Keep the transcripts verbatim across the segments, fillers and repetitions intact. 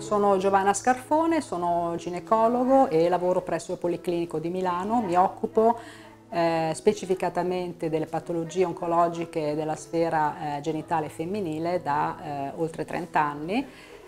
Sono Giovanna Scarfone, sono ginecologo e lavoro presso il Policlinico di Milano. Mi occupo eh, specificatamente delle patologie oncologiche della sfera eh, genitale femminile da eh, oltre trenta anni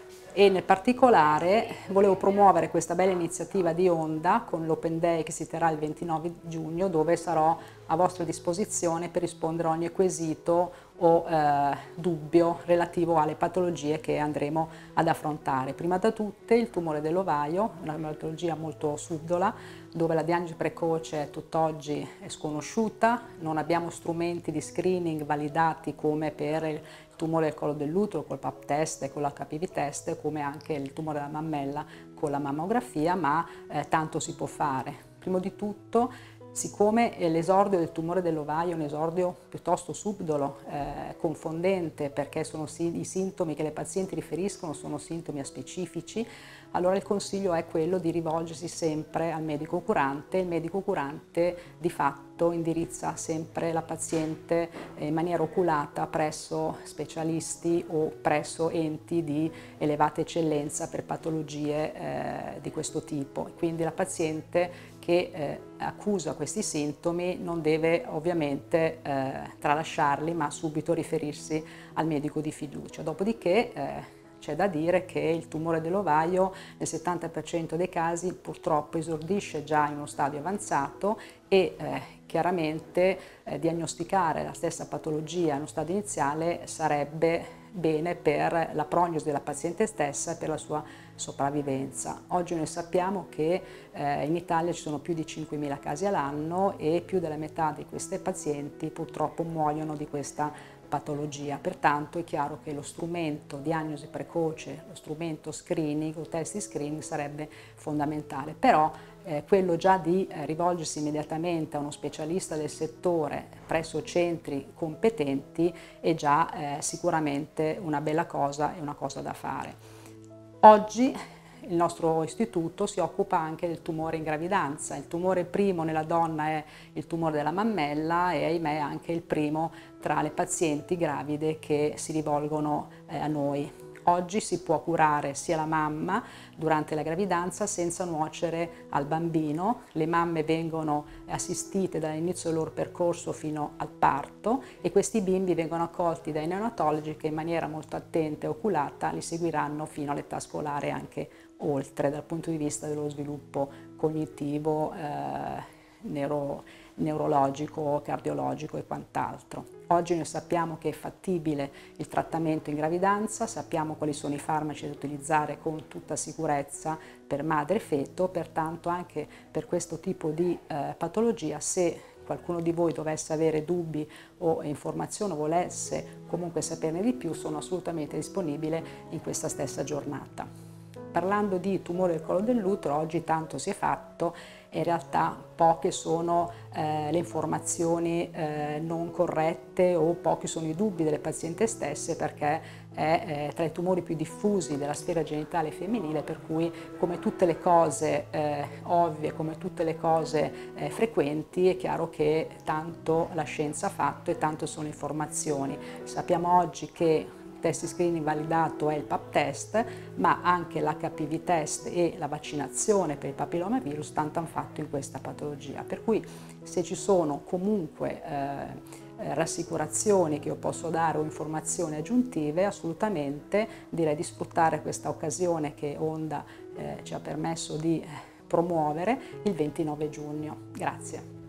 e nel particolare volevo promuovere questa bella iniziativa di Onda con l'Open Day che si terrà il ventinove giugno, dove sarò a vostra disposizione per rispondere a ogni quesito o eh, dubbio relativo alle patologie che andremo ad affrontare. Prima da tutte il tumore dell'ovaio, una patologia molto subdola dove la diagnosi precoce tutt'oggi è sconosciuta, non abbiamo strumenti di screening validati come per il tumore del collo dell'utero col pap test e con l'H P V test, come anche il tumore della mammella con la mammografia, ma eh, tanto si può fare. Prima di tutto, siccome l'esordio del tumore dell'ovaio è un esordio piuttosto subdolo, eh, confondente, perché sono si i sintomi che le pazienti riferiscono sono sintomi aspecifici, allora il consiglio è quello di rivolgersi sempre al medico curante. Il medico curante di fatto indirizza sempre la paziente in maniera oculata presso specialisti o presso enti di elevata eccellenza per patologie eh, di questo tipo. Quindi la paziente che eh, accusa questi sintomi non deve ovviamente eh, tralasciarli, ma subito riferirsi al medico di fiducia. Dopodiché eh, c'è da dire che il tumore dell'ovaio nel settanta per cento dei casi purtroppo esordisce già in uno stadio avanzato e eh, chiaramente eh, diagnosticare la stessa patologia in uno stadio iniziale sarebbe bene per la prognosi della paziente stessa e per la sua sopravvivenza. Oggi noi sappiamo che eh, in Italia ci sono più di cinquemila casi all'anno e più della metà di queste pazienti purtroppo muoiono di questa patologia. Pertanto è chiaro che lo strumento diagnosi precoce, lo strumento screening o test di screening sarebbe fondamentale, però eh, quello già di eh, rivolgersi immediatamente a uno specialista del settore presso centri competenti è già eh, sicuramente una bella cosa e una cosa da fare. Oggi il nostro istituto si occupa anche del tumore in gravidanza. Il tumore primo nella donna è il tumore della mammella e ahimè anche il primo tra le pazienti gravide che si rivolgono eh, a noi. Oggi si può curare sia la mamma durante la gravidanza senza nuocere al bambino. Le mamme vengono assistite dall'inizio del loro percorso fino al parto e questi bimbi vengono accolti dai neonatologi che in maniera molto attenta e oculata li seguiranno fino all'età scolare e anche oltre dal punto di vista dello sviluppo cognitivo, eh, neuro, neurologico, cardiologico e quant'altro. Oggi noi sappiamo che è fattibile il trattamento in gravidanza, sappiamo quali sono i farmaci da utilizzare con tutta sicurezza per madre e feto, pertanto anche per questo tipo di eh, patologia, se qualcuno di voi dovesse avere dubbi o informazioni o volesse comunque saperne di più, sono assolutamente disponibile in questa stessa giornata. Parlando di tumore del collo dell'utero, oggi tanto si è fatto e in realtà poche sono eh, le informazioni eh, non corrette o pochi sono i dubbi delle pazienti stesse, perché è eh, tra i tumori più diffusi della sfera genitale femminile, per cui come tutte le cose eh, ovvie, come tutte le cose eh, frequenti, è chiaro che tanto la scienza ha fatto e tanto sono informazioni. Sappiamo oggi che test screening validato è il pap test, ma anche l'H P V test e la vaccinazione per il papillomavirus tanto hanno fatto in questa patologia. Per cui se ci sono comunque eh, rassicurazioni che io posso dare o informazioni aggiuntive, assolutamente direi di sfruttare questa occasione che Onda eh, ci ha permesso di promuovere il ventinove giugno. Grazie.